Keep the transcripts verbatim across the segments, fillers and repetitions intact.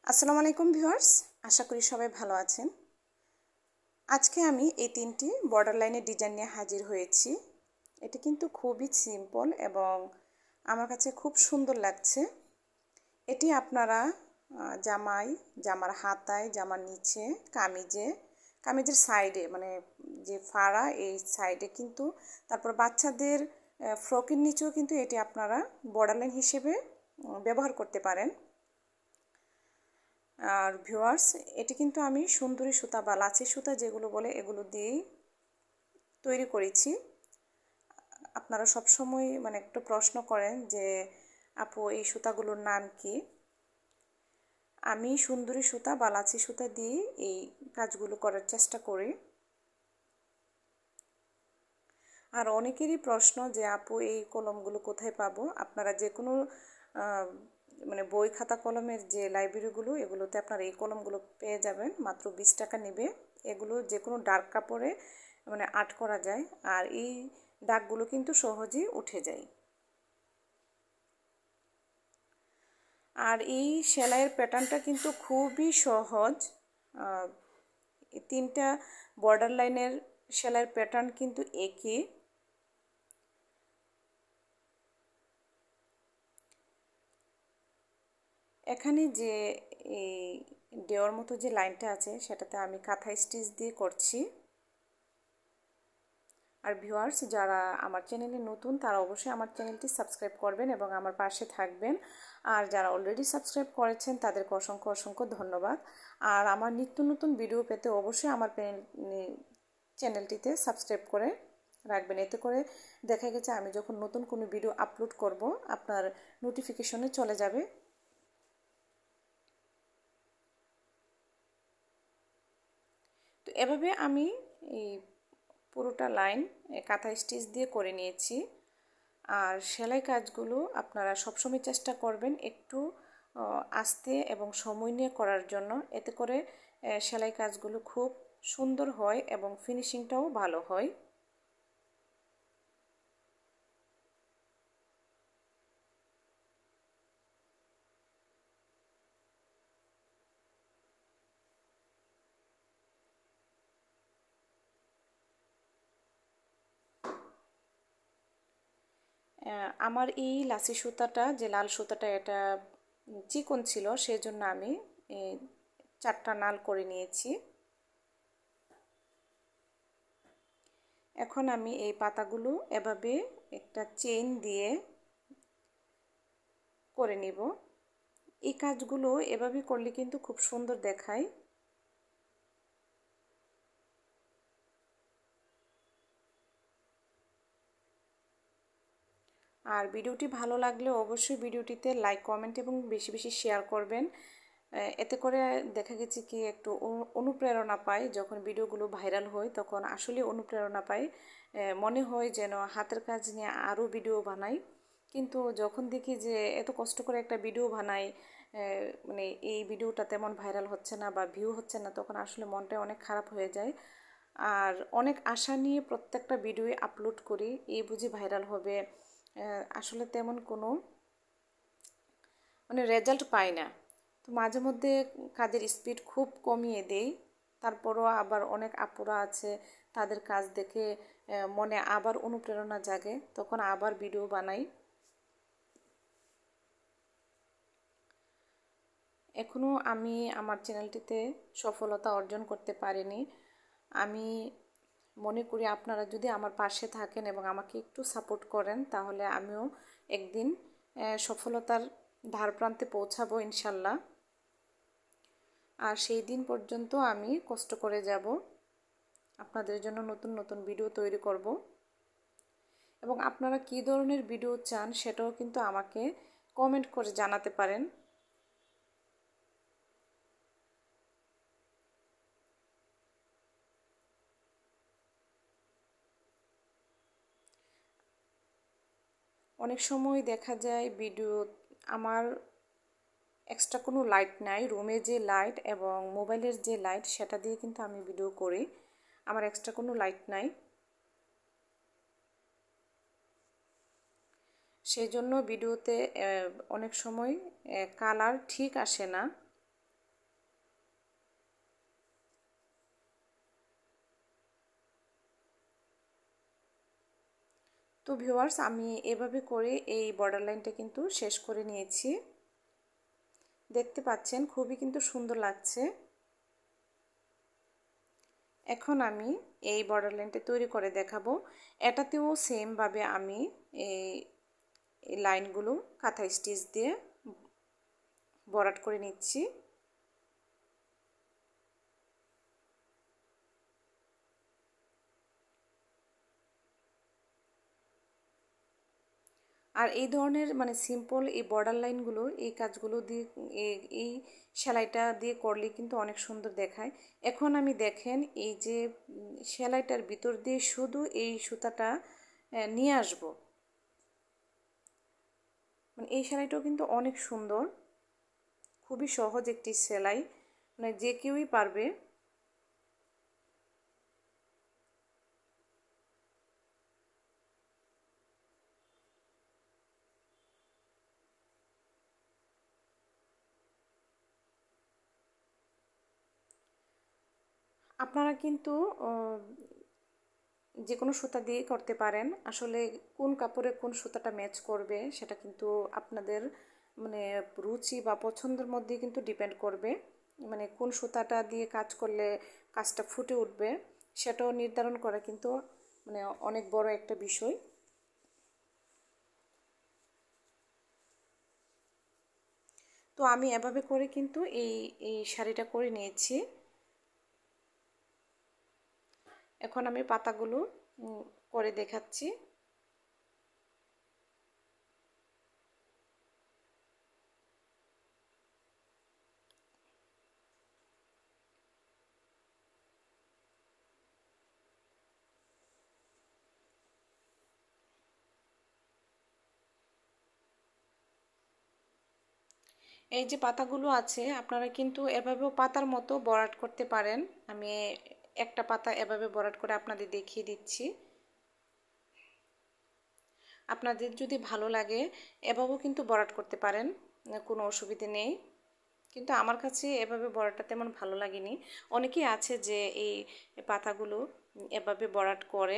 আসসালামু আলাইকুম ভিউয়ার্স, আশা করি সবাই ভালো আছেন। আজকে আমি এই তিনটি বর্ডার লাইনের ডিজাইন নিয়ে হাজির হয়েছি। এটা কিন্তু খুবই সিম্পল এবং আমার কাছে খুব সুন্দর লাগছে। এটি আপনারা জামায়, জামার হাতায়, জামার নিচে, কামিজে, কামিজের সাইডে মানে যে ফাড়া এই সাইডে কিন্তু, তারপর বাচ্চাদের ফ্রকের নিচেও কিন্তু এটি আপনারা বর্ডার লাইন হিসেবে ব্যবহার করতে পারেন। আর ভিউয়ার্স, এটি কিন্তু আমি সুন্দরী সুতা বা লাচি সুতা যেগুলো বলে এগুলো দিয়েই তৈরি করেছি। আপনারা সব সময় মানে একটু প্রশ্ন করেন যে আপু এই সুতাগুলোর নাম কি। আমি সুন্দরী সুতা বা লাচি সুতা দিয়ে এই কাজগুলো করার চেষ্টা করি। আর অনেকেরই প্রশ্ন যে আপু এই কলমগুলো কোথায় পাবো। আপনারা যে কোনো মানে বই খাতা কলমের যে লাইব্রেরিগুলো, এগুলোতে আপনারা এই কলমগুলো পেয়ে যাবেন, মাত্র বিশ টাকা নেবে। এগুলো যে কোনো ডার্ক কাপড়ে মানে আর্ট করা যায়, আর এই দাগগুলো কিন্তু সহজেই উঠে যায়। আর এই সেলাইয়ের প্যাটার্নটা কিন্তু খুবই সহজ। তিনটা বর্ডার লাইনের সেলাইয়ের প্যাটার্ন কিন্তু একই। এখানে যে এই দেওয়ার মতো যে লাইনটা আছে সেটাতে আমি কাঁথা স্টিচ দিয়ে করছি। আর ভিউয়ার্স, যারা আমার চ্যানেলে নতুন তারা অবশ্যই আমার চ্যানেলটি সাবস্ক্রাইব করবেন এবং আমার পাশে থাকবেন। আর যারা অলরেডি সাবস্ক্রাইব করেছেন তাদেরকে অসংখ্য অসংখ্য ধন্যবাদ। আর আমার নিত্য নতুন ভিডিও পেতে অবশ্যই আমার চ্যানেলটিতে সাবস্ক্রাইব করে রাখবেন। এতে করে দেখা গেছে আমি যখন নতুন কোনো ভিডিও আপলোড করব আপনার নোটিফিকেশনে চলে যাবে। তো এভাবে আমি এই পুরোটা লাইন কাঁথা স্টিচ দিয়ে করে নিয়েছি। আর সেলাই কাজগুলো আপনারা সবসময় চেষ্টা করবেন একটু আস্তে এবং সময় নিয়ে করার জন্য। এতে করে সেলাই কাজগুলো খুব সুন্দর হয় এবং ফিনিশিংটাও ভালো হয়। আমার এই লাচি সুতাটা যে লাল সুতাটা এটা চিকন ছিল, সেজন্য আমি চারটা নাল করে নিয়েছি। এখন আমি এই পাতাগুলো এভাবে একটা চেইন দিয়ে করে নিব। এই কাজগুলো এভাবে করলে কিন্তু খুব সুন্দর দেখায়। আর ভিডিওটি ভালো লাগলে অবশ্যই ভিডিওটিতে লাইক, কমেন্ট এবং বেশি বেশি শেয়ার করবেন। এতে করে দেখা গেছে কি একটু অনুপ্রেরণা পাই। যখন ভিডিওগুলো ভাইরাল হয় তখন আসলে অনুপ্রেরণা পাই, মনে হয় যেন হাতের কাজ নিয়ে আরও ভিডিও বানাই। কিন্তু যখন দেখি যে এত কষ্ট করে একটা ভিডিও বানাই, মানে এই ভিডিওটা তেমন ভাইরাল হচ্ছে না বা ভিউ হচ্ছে না, তখন আসলে মনটা অনেক খারাপ হয়ে যায়। আর অনেক আশা নিয়ে প্রত্যেকটা ভিডিও আপলোড করি, এই বুঝি ভাইরাল হবে, আসলে তেমন কোনো মানে রেজাল্ট পাই না। তো মাঝে মধ্যে কাজের স্পিড খুব কমিয়ে দেই। তারপরও আবার অনেক আপুরা আছে, তাদের কাজ দেখে মনে আবার অনুপ্রেরণা জাগে, তখন আবার ভিডিও বানাই। এখনও আমি আমার চ্যানেলটিতে সফলতা অর্জন করতে পারিনি। আমি মনে করি আপনারা যদি আমার পাশে থাকেন এবং আমাকে একটু সাপোর্ট করেন তাহলে আমিও একদিন সফলতার ধার প্রান্তে পৌঁছাবো ইনশাল্লাহ। আর সেই দিন পর্যন্ত আমি কষ্ট করে যাব, আপনাদের জন্য নতুন নতুন ভিডিও তৈরি করব। এবং আপনারা কী ধরনের ভিডিও চান সেটাও কিন্তু আমাকে কমেন্ট করে জানাতে পারেন। অনেক সময় দেখা যায় ভিডিও আমার এক্সট্রা কোনো লাইট নাই, রুমে যে লাইট এবং মোবাইলের যে লাইট সেটা দিয়ে কিন্তু আমি ভিডিও করি, আমার এক্সট্রা কোনো লাইট নাই। সেই জন্য ভিডিওতে অনেক সময় কালার ঠিক আসে না। তো ভিউয়ার্স, আমি এভাবে করে এই বর্ডার লাইনটা কিন্তু শেষ করে নিয়েছি। দেখতে পাচ্ছেন খুবই কিন্তু সুন্দর লাগছে। এখন আমি এই বর্ডার লাইনটা তৈরি করে দেখাবো। এটাতেও সেমভাবে আমি এই লাইনগুলো কাঁথা স্টিচ দিয়ে ভরাট করে নিচ্ছি। আর এই ধরনের মানে সিম্পল এই বর্ডার লাইনগুলো, এই কাজগুলো দিয়ে এই সেলাইটা দিয়ে করলে কিন্তু অনেক সুন্দর দেখায়। এখন আমি দেখেন এই যে সেলাইটার ভিতর দিয়ে শুধু এই সুতাটা নিয়ে আসব, মানে এই সেলাইটাও কিন্তু অনেক সুন্দর, খুবই সহজ একটি সেলাই, মানে যে কেউই পারবে। আপনারা কিন্তু যে কোনো সুতা দিয়ে করতে পারেন। আসলে কোন কাপড়ে কোন সুতাটা ম্যাচ করবে সেটা কিন্তু আপনাদের মানে রুচি বা পছন্দের মধ্যে কিন্তু ডিপেন্ড করবে। মানে কোন সুতাটা দিয়ে কাজ করলে কাজটা ফুটে উঠবে সেটাও নির্ধারণ করা কিন্তু মানে অনেক বড় একটা বিষয়। তো আমি এভাবে করে কিন্তু এই এই শাড়িটা করে নিয়েছি। এখন আমি পাতাগুলো করে দেখাচ্ছি। এই যে পাতাগুলো আছে আপনারা কিন্তু এভাবেও পাতার মতো ভরাট করতে পারেন। আমি একটা পাতা এভাবে ভরাট করে আপনাদের দেখিয়ে দিচ্ছি। আপনাদের যদি ভালো লাগে এভাবেও কিন্তু ভরাট করতে পারেন, কোনো অসুবিধে নেই। কিন্তু আমার কাছে এভাবে ভরাটটা তেমন ভালো লাগেনি। অনেকেই আছে যে এই পাতাগুলো এভাবে ভরাট করে।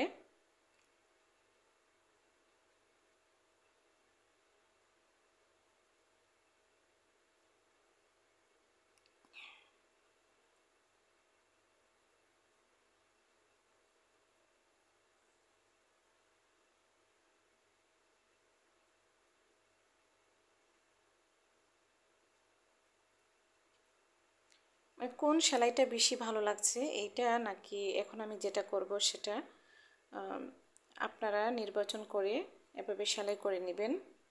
কোন সেলাইটা বেশি ভালো লাগছে, এইটা নাকি এখন আমি যেটা করব সেটা, আপনারা নির্বাচন করে এভাবে সেলাই করে নেবেন।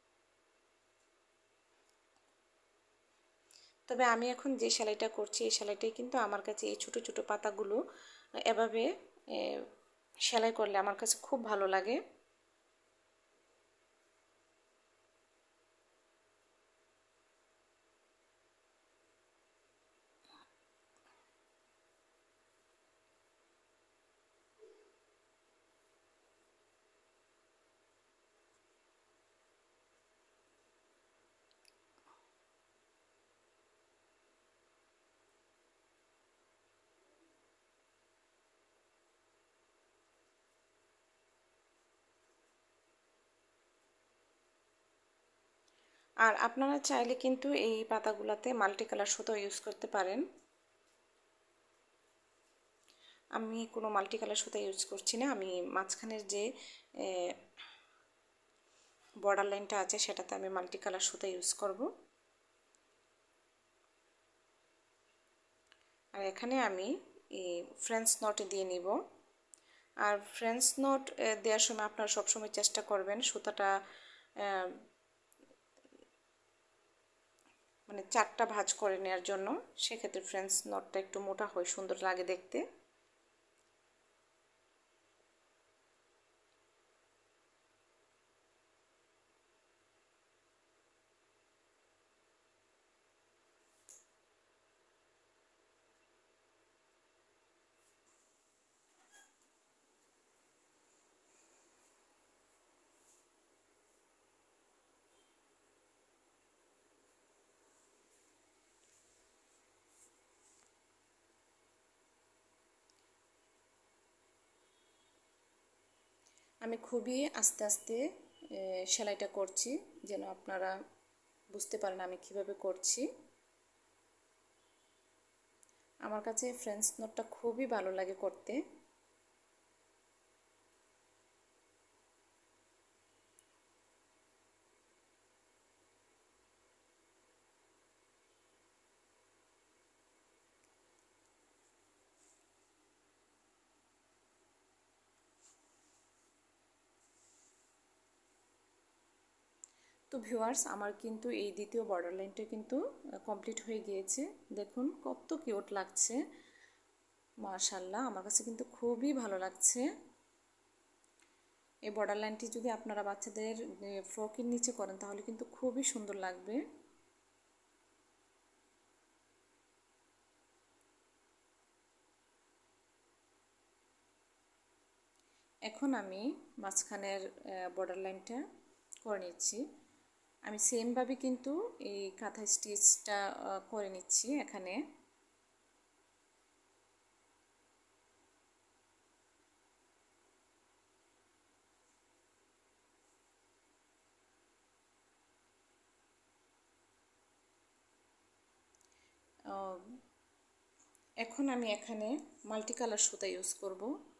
তবে আমি এখন যে সেলাইটা করছি এই সেলাইটাই কিন্তু আমার কাছে এই ছোটো ছোটো পাতাগুলো এভাবে সেলাই করলে আমার কাছে খুব ভালো লাগে। আর আপনারা চাইলে কিন্তু এই পাতাগুলোতে মাল্টি কালার সুতো ইউজ করতে পারেন। আমি কোনো মাল্টি কালার সুতো ইউজ করছি না, আমি মাঝখানের যে বর্ডার লাইনটা আছে সেটাতে আমি মাল্টি কালার সুতো ইউজ করব। আর এখানে আমি এই ফ্রেঞ্চ নট দিয়ে নিব। আর ফ্রেঞ্চ নট দেওয়ার সময় আপনারা সবসময় চেষ্টা করবেন সুতাটা মানে চারটা ভাঁজ করে নেওয়ার জন্য। সেক্ষেত্রে ফ্রেঞ্চ নটটা একটু মোটা হয়, সুন্দর লাগে দেখতে। আমি খুবই আস্তে আস্তে সেলাইটা করছি, যেন আপনারা বুঝতে পারেন আমি কিভাবে করছি। আমার কাছে ফ্রেঞ্চ নটটা খুবই ভালো লাগে করতে। তো ভিউয়ার্স, আমার কিন্তু এই দ্বিতীয় বর্ডার লাইনটা কিন্তু কমপ্লিট হয়ে গিয়েছে। দেখুন কত কিউট লাগছে, মাশাআল্লাহ। আমার কাছে কিন্তু খুবই ভালো লাগছে। এই বর্ডার লাইনটি যদি আপনারা বাচ্চাদের ফ্রকের নিচে করেন তাহলে কিন্তু খুবই সুন্দর লাগবে। এখন আমি মাঝখানের বর্ডার লাইনটা করে নিচ্ছি। আমি সেমভাবে কিন্তু এই কাঁথা স্টিচটা করে নিচ্ছি এখানে। এখন আমি এখানে মাল্টি কালার সুতা ইউজ করব।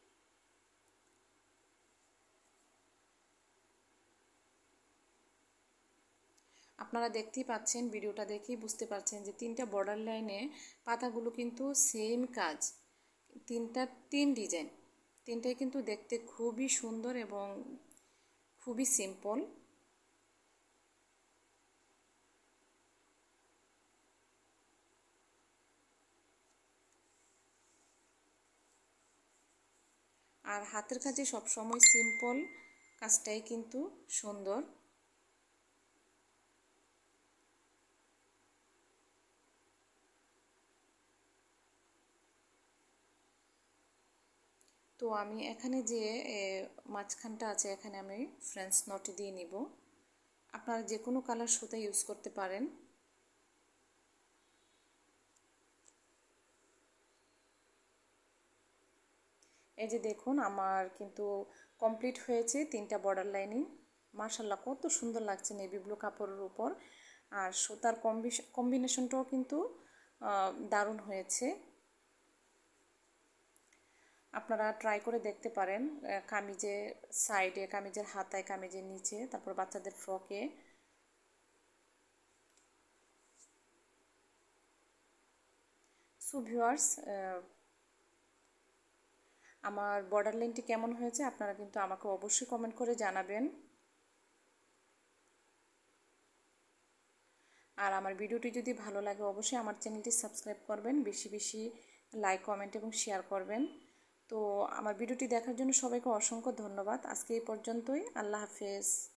আপনারা দেখতেই পাচ্ছেন, ভিডিওটা দেখেই বুঝতে পারছেন যে তিনটা বর্ডার লাইনে পাতাগুলো কিন্তু সেম কাজ, তিনটা তিন ডিজাইন, তিনটাই কিন্তু দেখতে খুবই সুন্দর এবং খুবই সিম্পল। আর হাতের কাজে সবসময় সিম্পল কাজটাই কিন্তু সুন্দর। তো আমি এখানে যে মাঝখানটা আছে এখানে আমি ফ্রেঞ্চ নট দিয়ে নিব। আপনারা যে কোনো কালার সুতা ইউজ করতে পারেন। এই যে দেখুন, আমার কিন্তু কমপ্লিট হয়েছে তিনটা বর্ডার লাইনিং। মাশাআল্লাহ, কত সুন্দর লাগছে নেভি ব্লু কাপড়ের উপর। আর সুতার কম্বিনেশনটাও কিন্তু দারুণ হয়েছে। আপনারা ট্রাই করে দেখতে পারেন, কামিজে সাইডে, কামিজের হাতায়, কামিজের নিচে, তারপর বাচ্চাদের ফ্রকে। সো ভিউয়ার্স, আমার বর্ডার লাইনটি কেমন হয়েছে আপনারা কিন্তু আমাকে অবশ্যই কমেন্ট করে জানাবেন। আর আমার ভিডিওটি যদি ভালো লাগে অবশ্যই আমার চ্যানেলটি সাবস্ক্রাইব করবেন, বেশি বেশি লাইক, কমেন্ট এবং শেয়ার করবেন। তো আমার ভিডিওটি দেখার জন্য সবাইকে অসংখ্য ধন্যবাদ। আজকে এই পর্যন্তই। আল্লাহ হাফেজ।